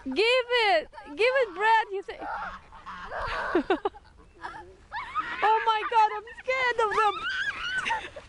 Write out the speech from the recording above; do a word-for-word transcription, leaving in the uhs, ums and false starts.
Give it! Give it bread, you say. Oh my god, I'm scared of them!